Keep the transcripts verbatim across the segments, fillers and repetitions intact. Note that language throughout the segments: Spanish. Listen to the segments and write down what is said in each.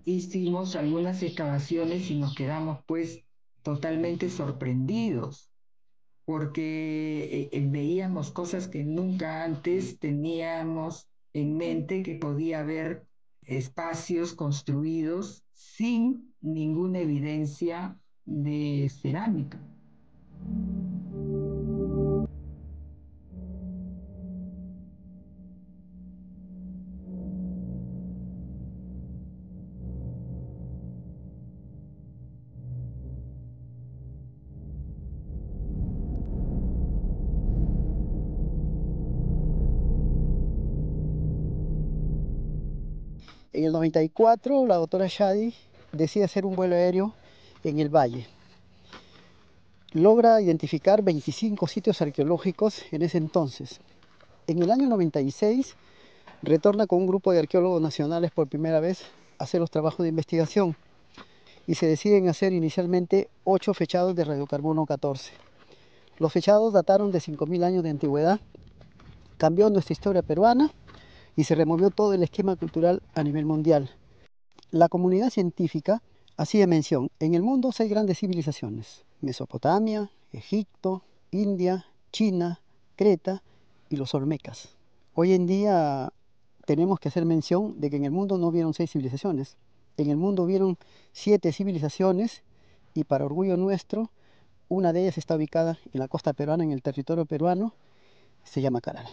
hicimos algunas excavaciones y nos quedamos pues totalmente sorprendidos porque eh, eh, veíamos cosas que nunca antes teníamos en mente que podía haber espacios construidos sin ninguna evidencia de cerámica. En el noventa y cuatro, la doctora Shadi decide hacer un vuelo aéreo en el valle. Logra identificar veinticinco sitios arqueológicos en ese entonces. En el año noventa y seis, retorna con un grupo de arqueólogos nacionales por primera vez a hacer los trabajos de investigación y se deciden hacer inicialmente ocho fechados de radiocarbono catorce. Los fechados dataron de cinco mil años de antigüedad, cambió nuestra historia peruana y se removió todo el esquema cultural a nivel mundial. La comunidad científica hacía mención: en el mundo seis grandes civilizaciones: Mesopotamia, Egipto, India, China, Creta y los Olmecas. Hoy en día tenemos que hacer mención de que en el mundo no hubieron seis civilizaciones, en el mundo hubieron siete civilizaciones y, para orgullo nuestro, una de ellas está ubicada en la costa peruana, en el territorio peruano, se llama Caral.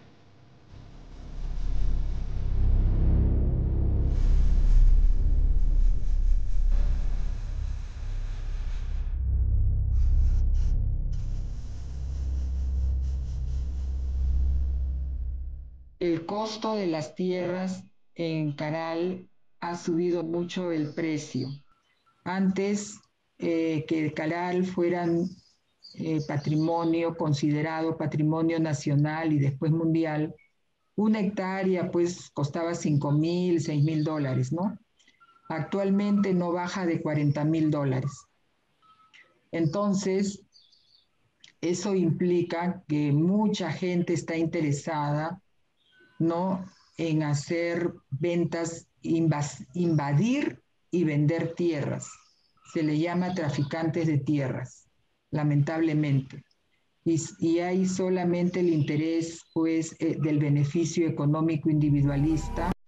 El costo de las tierras en Caral ha subido mucho el precio. Antes eh, que Caral fueran eh, patrimonio, considerado patrimonio nacional y después mundial, una hectárea pues costaba cinco mil, seis mil dólares, ¿no? Actualmente no baja de cuarenta mil dólares. Entonces, eso implica que mucha gente está interesada, ¿no?, en hacer ventas, invadir y vender tierras. Se le llama traficantes de tierras, lamentablemente. Y, y hay solamente el interés, pues, eh, del beneficio económico individualista.